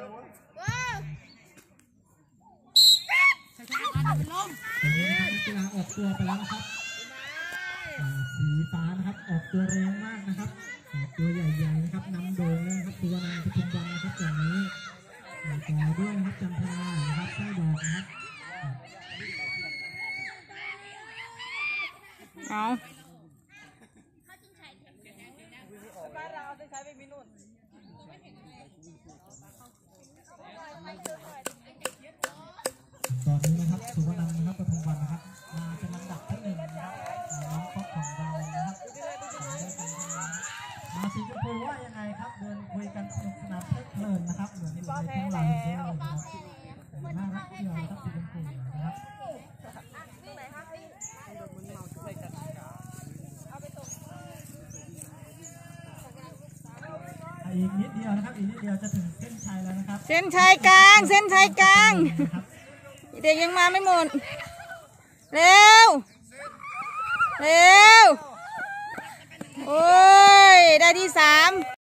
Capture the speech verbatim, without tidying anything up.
กีฬาออกตัวไปแล้วนะครับสีฟ้านะครับออกตัวแรงมากนะครับตัวใหญ่ๆนะครับนำโด่งเลยครับตัวนันทุนวันนะครับตรงนี้ต่อด้วยนะครับจันทรานะครับไส้ดอกนะครับเอาบ้านเราเอาไปใช้ไปมินุนตอนนี้นะครับสุวรรณนะครับปทุมวันนะครับมาเป็นลำดับที่หนึ่งนะครับน้องป๊อกของเรานะครับมาสีชมพูว่ายังไงครับเดินคุยกันสนุกสนานเพลิดเพลินนะครับเหมือนในเพลงเราเลยนะครับน่ารักเดียวนะครับสีชมพูนะครับอีกนิดเดียวนะครับอีกนิดเดียวจะถึงเส้นชัยแล้วนะครับเส้นชัยกลางเส้นชัยกลางเด็กยังมาไม่หมดเร็วเร็วโอ้ยได้ที่สาม